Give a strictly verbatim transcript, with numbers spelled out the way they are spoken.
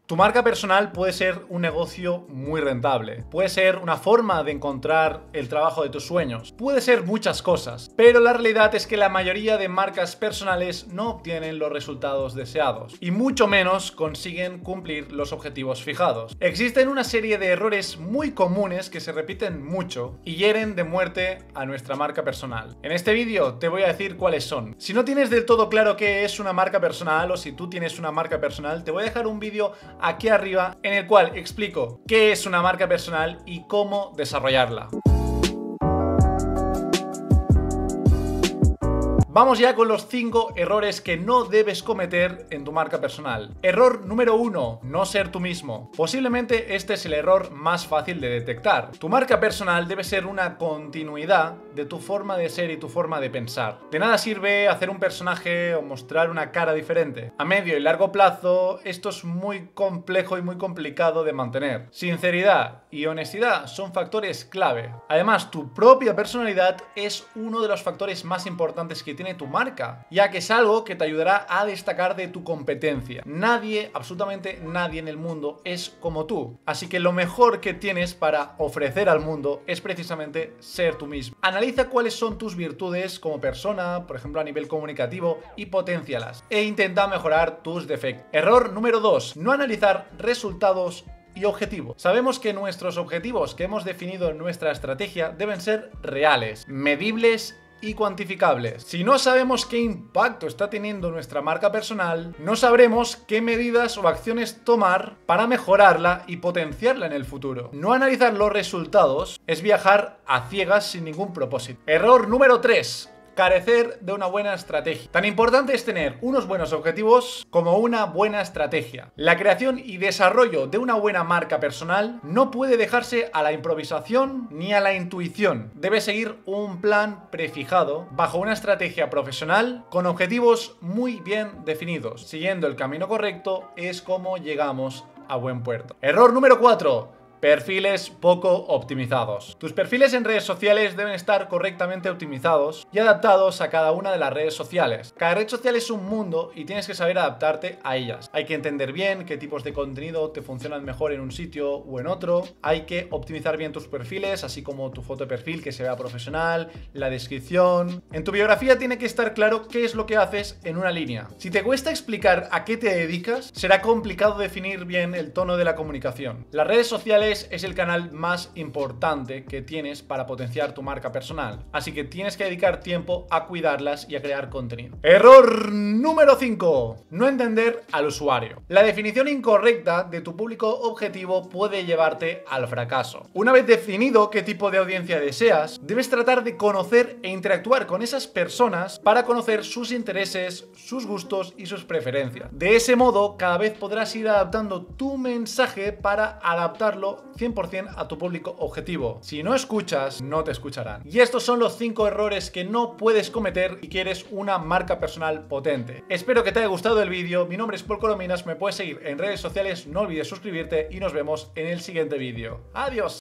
Tu marca personal puede ser un negocio muy rentable, puede ser una forma de encontrar el trabajo de tus sueños, puede ser muchas cosas, pero la realidad es que la mayoría de marcas personales no obtienen los resultados deseados y mucho menos consiguen cumplir los objetivos fijados. Existen una serie de errores muy comunes que se repiten mucho y hieren de muerte a nuestra marca personal. En este vídeo te voy a decir cuáles son. Si no tienes del todo claro qué es una marca personal o si tú tienes una marca personal, te voy a dejar un vídeo aquí arriba en el cual explico qué es una marca personal y cómo desarrollarla. Vamos ya con los cinco errores que no debes cometer en tu marca personal. Error número uno, no ser tú mismo. Posiblemente este es el error más fácil de detectar. Tu marca personal debe ser una continuidad de tu forma de ser y tu forma de pensar. De nada sirve hacer un personaje o mostrar una cara diferente. A medio y largo plazo, esto es muy complejo y muy complicado de mantener. Sinceridad y honestidad son factores clave. Además, tu propia personalidad es uno de los factores más importantes que tiene tu marca, ya que es algo que te ayudará a destacar de tu competencia. Nadie, absolutamente nadie en el mundo es como tú. Así que lo mejor que tienes para ofrecer al mundo es precisamente ser tú mismo. Analiza cuáles son tus virtudes como persona, por ejemplo a nivel comunicativo, y potencialas. E intenta mejorar tus defectos. Error número dos, no analizar resultados y objetivos. Sabemos que nuestros objetivos que hemos definido en nuestra estrategia deben ser reales, medibles y cuantificables. Si no sabemos qué impacto está teniendo nuestra marca personal, no sabremos qué medidas o acciones tomar para mejorarla y potenciarla en el futuro. No analizar los resultados es viajar a ciegas sin ningún propósito. Error número tres. Carecer de una buena estrategia. Tan importante es tener unos buenos objetivos como una buena estrategia. La creación y desarrollo de una buena marca personal no puede dejarse a la improvisación ni a la intuición. Debe seguir un plan prefijado bajo una estrategia profesional con objetivos muy bien definidos. Siguiendo el camino correcto es como llegamos a buen puerto. Error número cuatro. Perfiles poco optimizados. Tus perfiles en redes sociales deben estar correctamente optimizados y adaptados a cada una de las redes sociales. Cada red social es un mundo y tienes que saber adaptarte a ellas. Hay que entender bien qué tipos de contenido te funcionan mejor en un sitio o en otro. Hay que optimizar bien tus perfiles, así como tu foto de perfil que se vea profesional, la descripción. En tu biografía tiene que estar claro qué es lo que haces en una línea. Si te cuesta explicar a qué te dedicas, será complicado definir bien el tono de la comunicación. Las redes sociales es el canal más importante que tienes para potenciar tu marca personal, así que tienes que dedicar tiempo a cuidarlas y a crear contenido. Error número cinco. No entender al usuario. La definición incorrecta de tu público objetivo puede llevarte al fracaso. Una vez definido qué tipo de audiencia deseas, debes tratar de conocer e interactuar con esas personas para conocer sus intereses, sus gustos y sus preferencias. De ese modo, cada vez podrás ir adaptando tu mensaje para adaptarlo cien por cien a tu público objetivo. Si no escuchas, no te escucharán. Y estos son los cinco errores que no puedes cometer si quieres una marca personal potente. Espero que te haya gustado el vídeo. Mi nombre es Paul Corominas, me puedes seguir en redes sociales, no olvides suscribirte y nos vemos en el siguiente vídeo. ¡Adiós!